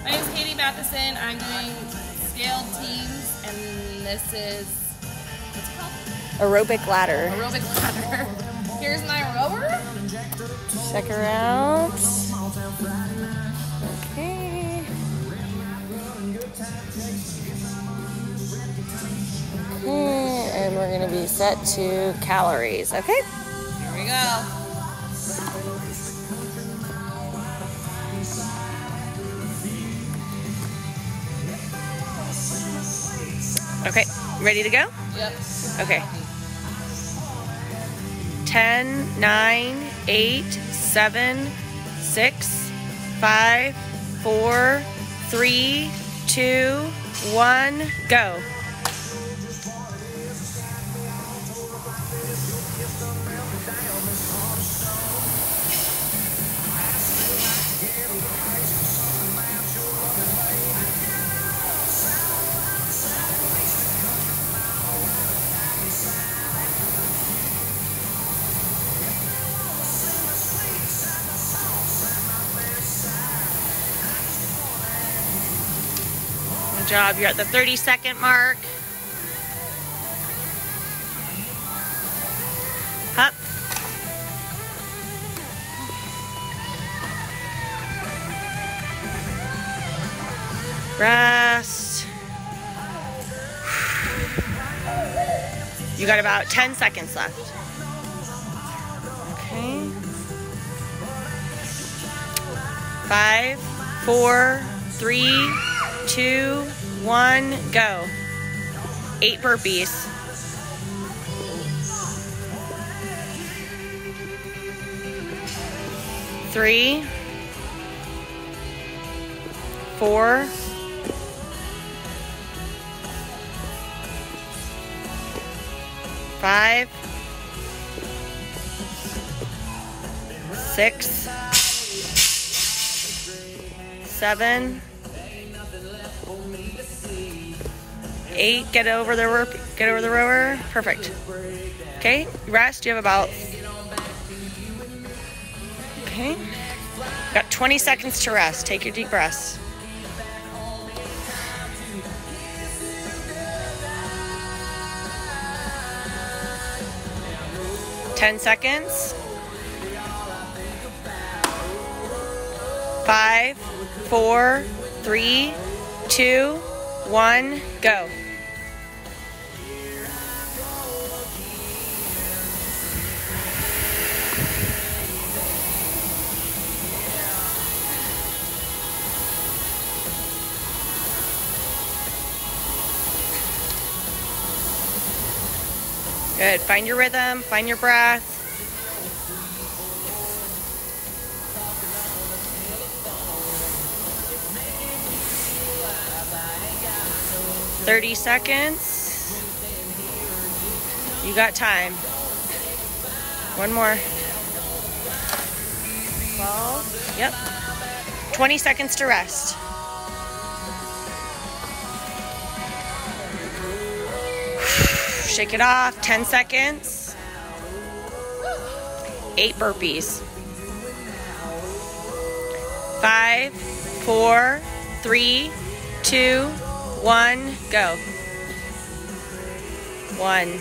My name is Katie Matheson. I'm doing scaled teams, and this is, what's it called? Aerobic ladder. Aerobic ladder. Here's my rower. Check her out. Okay. Okay, and we're gonna be set to calories, okay? Here we go. Okay, ready to go? Yep. Okay. 10, 9, 8, 7, 6, 5, 4, 3, 2, 1, go. Good job. You're at the 30-second mark. Up. Rest. You got about 10 seconds left. Okay. 5, 4, 3, 2, 1, go. 8 burpees. 3, 4, 5, 6, 7, 8. Get over the rower. Perfect. Okay, rest. You have about. Okay. Got 20 seconds to rest. Take your deep breaths. Ten seconds. 5, 4, 3, 2, 1, go. Good. Find your rhythm, find your breath. "30 seconds. You got time. One more. 12. Yep. 20 seconds to rest. Shake it off. 10 seconds. 8 burpees. 5, 4, 3, 2, 1, go. 1,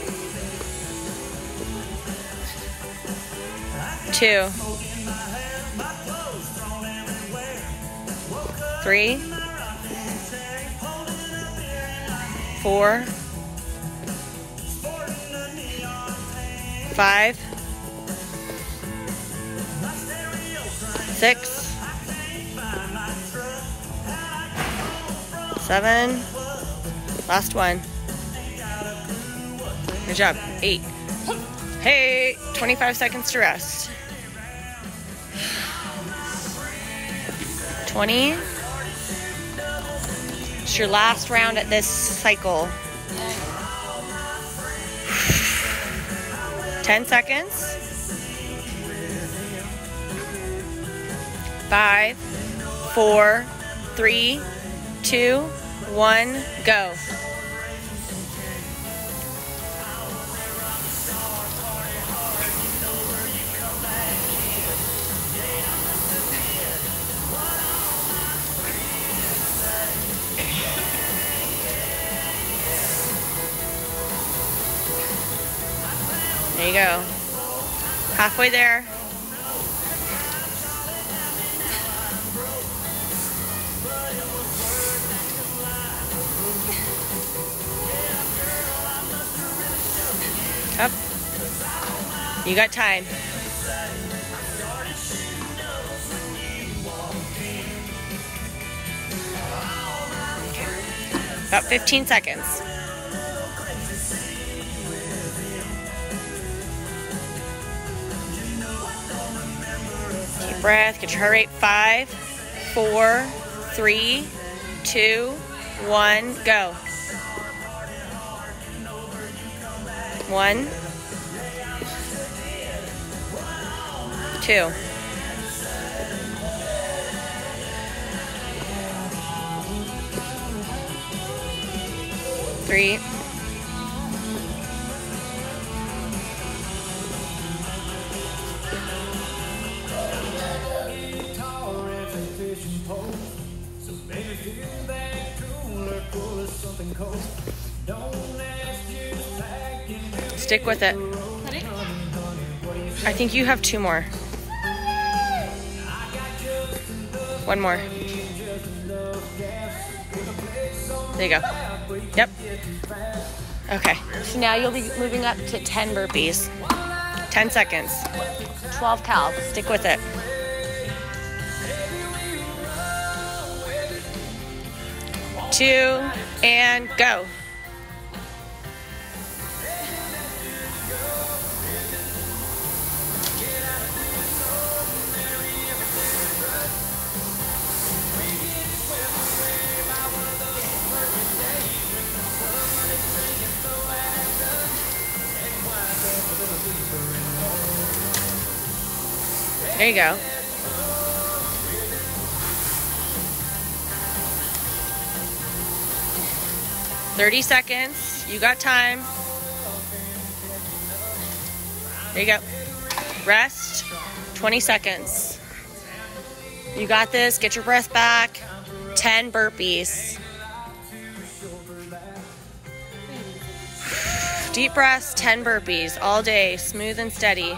2, 3, 4, 5, 6, 7, last one. Good job. 8. Hey, 25 seconds to rest. 20. It's your last round at this cycle. 10 seconds. 5, 4, 3, 2, 1, go. There you go. Halfway there. Up. You got time. About 15 seconds. Deep breath. Get your heart rate. 5, 4, 3, 2, 1, go. 1, 2. 3. 4. Stick with it. I think you have 2 more. 1 more. There you go. Yep. Okay. So now you'll be moving up to 10 burpees. 10 seconds. 12 cal. Stick with it. 2 and go. There you go. "30 seconds. You got time. There you go. Rest. 20 seconds. You got this. Get your breath back. 10 burpees. Deep breaths, 10 burpees all day, smooth and steady.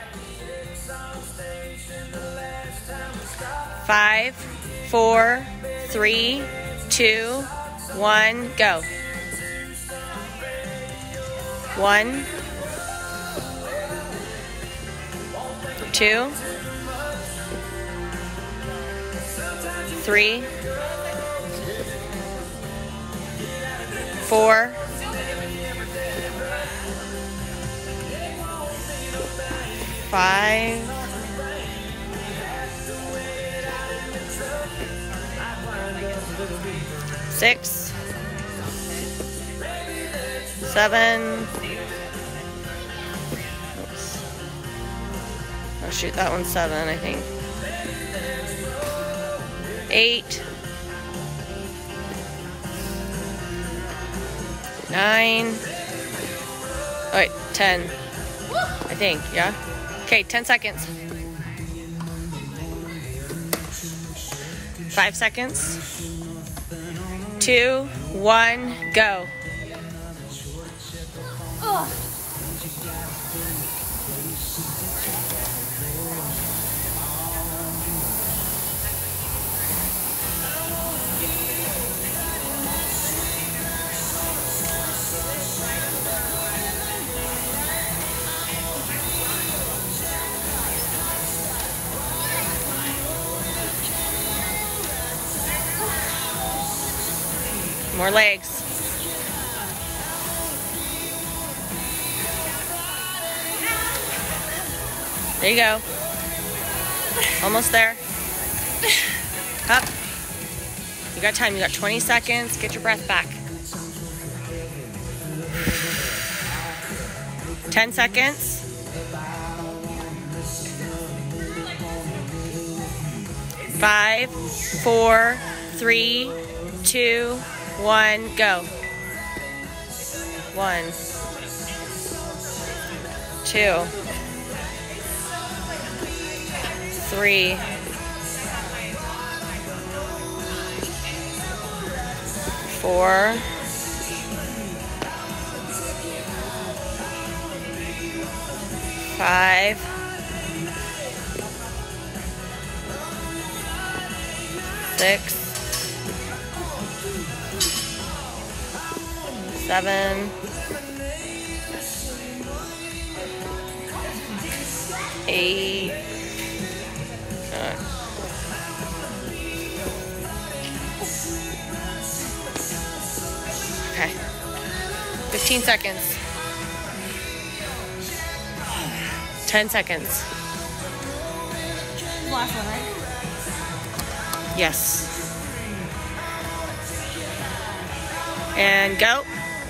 5, 4, 3, 2, 1, go. 1, 2, 3, 4, 5, 6, 7. Oops. Oh shoot, that one's 7, I think. 8, 9. Oh wait, 10. I think, yeah? Okay, 10 seconds. 5 seconds. 2, 1, go. Ugh. More legs. There you go. Almost there. Up. You got time. You got 20 seconds. Get your breath back. 10 seconds. 5, 4, 3, 2, 1, go. 1, 2, 3, 4, 5, 5, 6, 7, 8, okay. 15 seconds. 10 seconds. Last one, right? Yes. And go.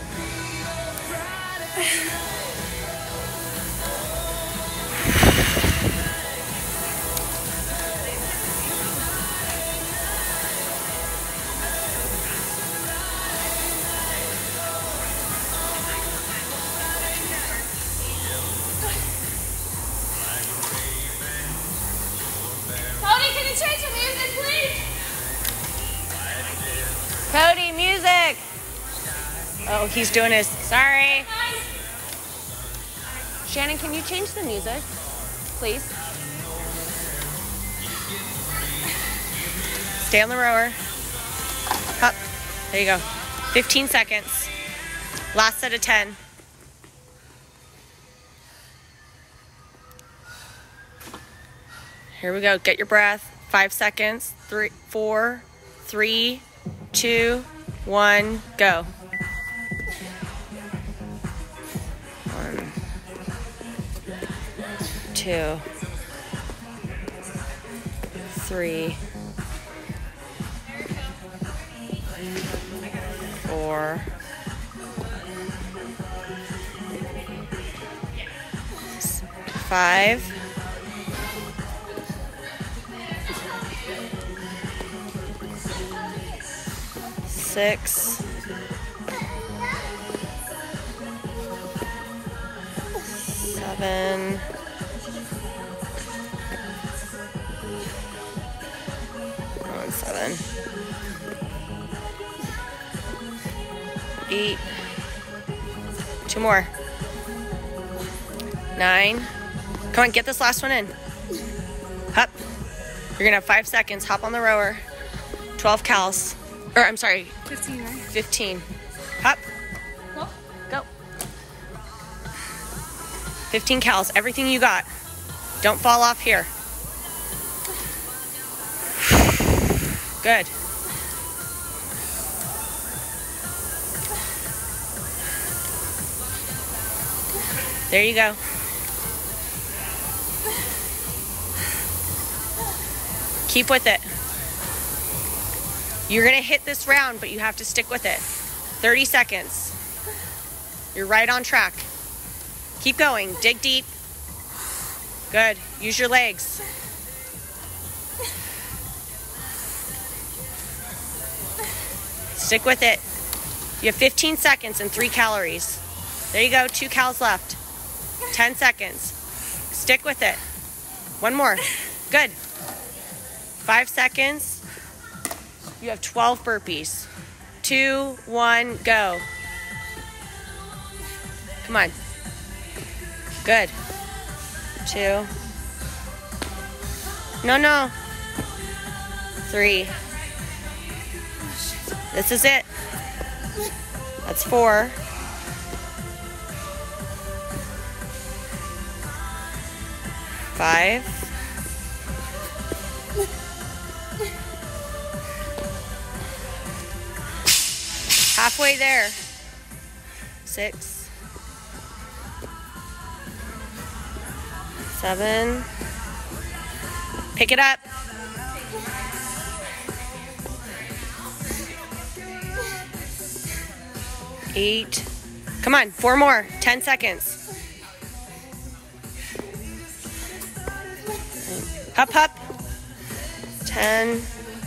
Cody, can you change the music, please? Cody, music. Oh, he's doing his, sorry. Shannon, can you change the music, please? Stay on the rower. Up. There you go. 15 seconds. Last set of 10. Here we go. Get your breath. 5 seconds. 3, 4, 3, 2, 1, go. 1, 2, 3, 4, 5, 6, 7, 7, 8, 2 more, 9. Come on, get this last one in. Hop. You're gonna have 5 seconds. Hop on the rower. 12 cals. Or I'm sorry. 15, right? 15. Hop. Go. 15 cals. Everything you got. Don't fall off here. Good. There you go. Keep with it. You're gonna hit this round, but you have to stick with it. 30 seconds. You're right on track. Keep going. Dig deep. Good. Use your legs. Stick with it. You have 15 seconds and 3 calories. There you go. 2 cals left. 10 seconds. Stick with it. One more. Good. 5 seconds. You have 12 burpees. 2, 1, go. Come on. Good. 2. No. 3. This is it. That's 4. 5. 1/2 there. 6. 7. Pick it up. 8. Come on, 4 more. 10 seconds. Hop. 10.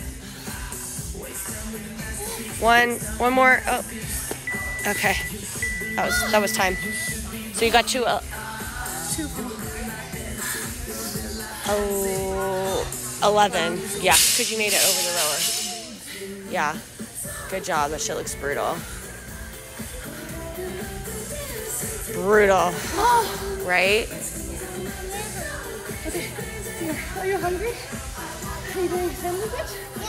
1 more. Oh, okay. That was time. So you got 2. 11. Yeah, because you made it over the rower. Yeah. Good job. That shit looks brutal. Brutal. Right? Are you hungry? Are you doing a sandwich?